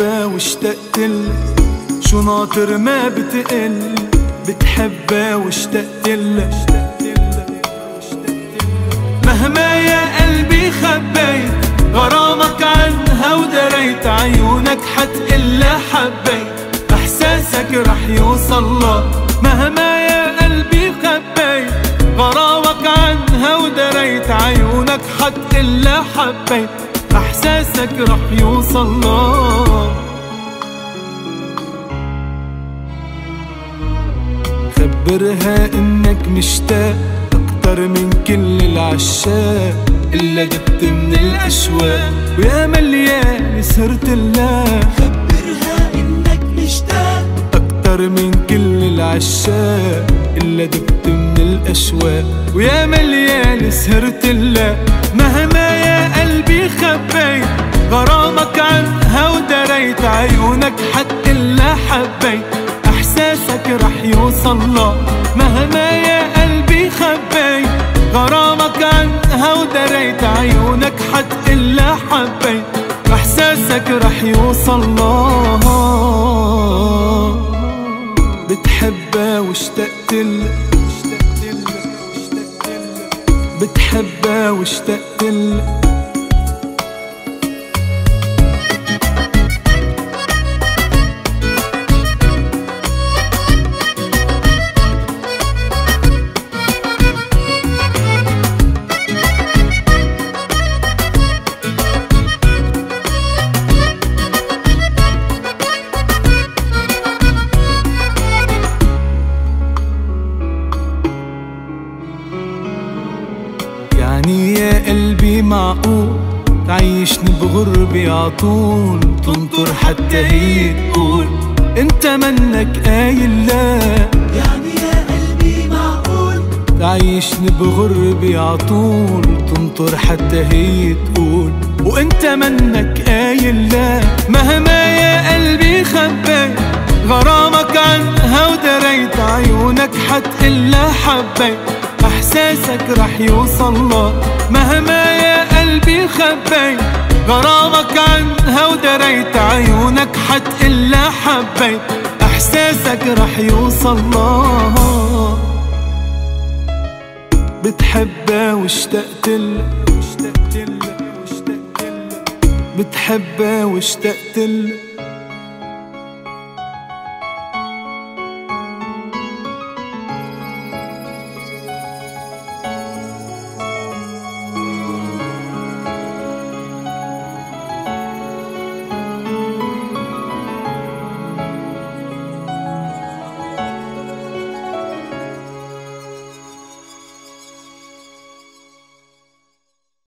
بتحبها واشتقتلها، شو ناطر ما بتقل، بتحبها واشتقتلها. مهما يا قلبي خبيت غرامك عنها ودريت، عيونك حتقلها حبيت، احساسك رح يوصلها. مهما يا قلبي خبيت غرامك عنها ودريت، عيونك حتقلها حبيت، احساسك رح يوصلها. خبرها انك مشتاق اكتر من كل العشاق، الا دبت من الاشواق ويا مليان سهرتلها. خبرها انك مشتاق اكتر من كل العشاق، الا دبت من الاشواق ويا مليان سهرتلها. مهما يا قلبي خبيت غرامك عنها ودريت، عيونك حتقلها حبيت، احساسك رح يوصلها. مهما يا قلبي خبيت غرامك عنها ودريت، عيونك حتقلها حبيت، احساسك رح يوصلها. بتحبها واشتقتلها، بتحبها واشتقتلها. يعني يا قلبي معقول تعيشني بغربة عطول، تنطر حتى هي تقول انت منك قايل لا. يعني يا قلبي معقول تعيشني بغربة عطول، تنطر حتى هي تقول وانت منك قايل لا. مهما يا قلبي خبيت غرامك عنها ودريت، عيونك حتقلها حبيت، احساسك رح يوصلها. مهما يا قلبي خبيت غرامك عنها ودريت، عيونك حتقلها حبيت، احساسك رح يوصلها. بتحبها واشتقتلها، بتحبها واشتقتلها.